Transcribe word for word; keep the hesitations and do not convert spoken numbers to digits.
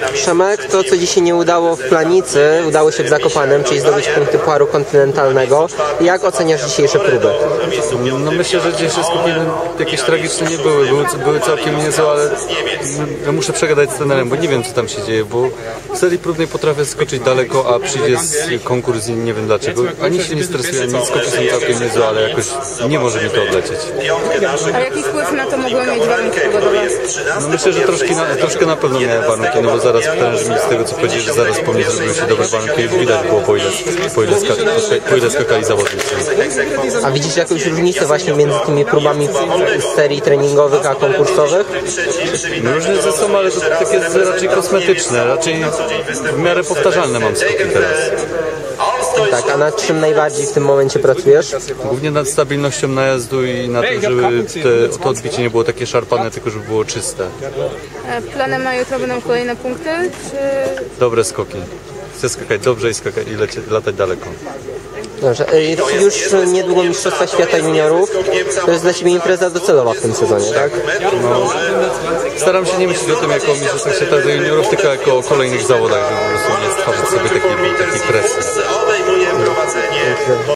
Przemek, to co dzisiaj nie udało w Planicy, udało się w Zakopanem, czyli zdobyć punkty Pucharu Kontynentalnego. Jak oceniasz dzisiejsze próby? No myślę, że dzisiejsze skoki jakieś tragiczne nie były, były, były całkiem niezłe, ale ja muszę przegadać z trenerem, bo nie wiem co tam się dzieje, bo w serii próbnej potrafię skoczyć daleko, a przyjdzie z konkurs i nie wiem dlaczego. Ani się nie stresuję, ani skoki są całkiem niezłe, ale jakoś nie może mi to odlecieć. A jaki wpływ na to mogły mieć warunki pogodowe? No myślę, że troszkę na, troszkę na pewno miałem warunki, no bo zaraz trenerzy mi z tego co powiedzieli, że zaraz po mnie zrobiły się dobre warunki, już widać było po ile, po ile, skak, po ile skakali zawodnicy. A widzisz jakąś różnicę właśnie między tymi próbami w serii treningowych a konkursowych? No różnice są, ale to takie raczej kosmetyczne, raczej w miarę powtarzalne mam skoki teraz. Tak, a nad czym najbardziej w tym momencie pracujesz? Głównie nad stabilnością najazdu i na tym, żeby te, to odbicie nie było takie szarpane, tylko żeby było czyste. Planem na jutro będą kolejne punkty, czy... Dobre skoki. Chcę skakać dobrze i, skakać, i lecie, latać daleko. Dobrze, już niedługo Mistrzostwa Świata Juniorów. To jest dla Ciebie impreza docelowa w tym sezonie, tak? No, staram się nie myśleć o tym jako o Mistrzostwach Świata Juniorów, tylko jako o kolejnych zawodach, żeby po prostu nie stwarzać sobie takiej, takiej presji.